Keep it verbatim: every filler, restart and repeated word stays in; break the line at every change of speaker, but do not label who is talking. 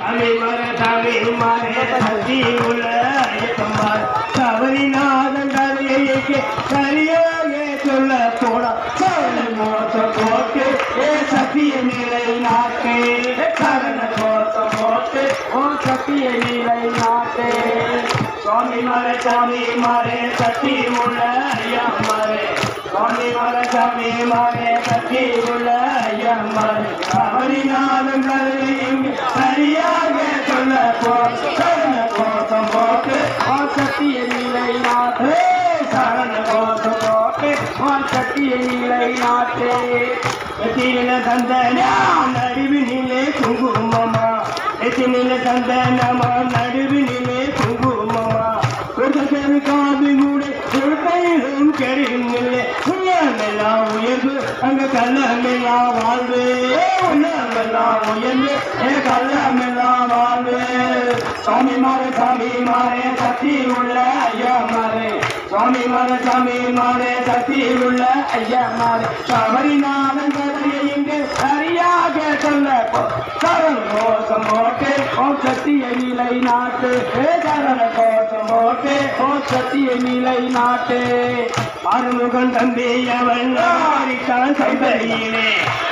சாமி மாற சாமி மாறே சக்தி உள்ள ஐயப்பன்மார் சபரிநாதன் கதையை சரியாக சொல்ல போடா மோசம் போட்டு ஏ சத்திய நிலை நாட்டே சரண கோஷம் போட்டு ஓ சத்திய நிலை நாட்டே சுவாமி மாறே சாமி மாறே சக்தி உள்ள ஐயா மாறே சுவாமி மாற சாமி மாறே சக்தி உள்ள ஐயா மாறே சபரிநாதன் கதையை சரியாக சொல்ல சரண கோஷம் போட்டு ஓ சத்திய நிலை நாட்டே சரண கோஷம் போட்டு ஓ சத்திய நிலை நாட்டே எத்தினில சந்தனா நடுவினிலே குங்குமமா எத்தினில சந்தனமா நடுவினிலே குங்குமமா ஒரு காது கூட ஒரு கையிலும் கெடுங்கில்லை உள்ளமெல்லாம் உயர்வு அங்க கல்லமெல்லாம் வாழ்வு உள்ளமெல்லாம் உயர்வு ஏ கல்லமெல்லாம் வாழ்வு சாமி மாறே சாமி மாறே சக்தி உள்ள ஐயா மாறே சுவாமி மாற சாமி மாறே சக்தி உள்ள ஐயா மாறே சபரிநாதன் கதையை இங்கு சரியாக சொல்ல சரண கோஷம் போட்டு ஓ சத்திய நிலை நாட்டு சரண கோஷம் போட்டு ஓ சத்திய நிலை நாட்டு ஆறுமுகன் தம்பி அவன் சைபரியிலே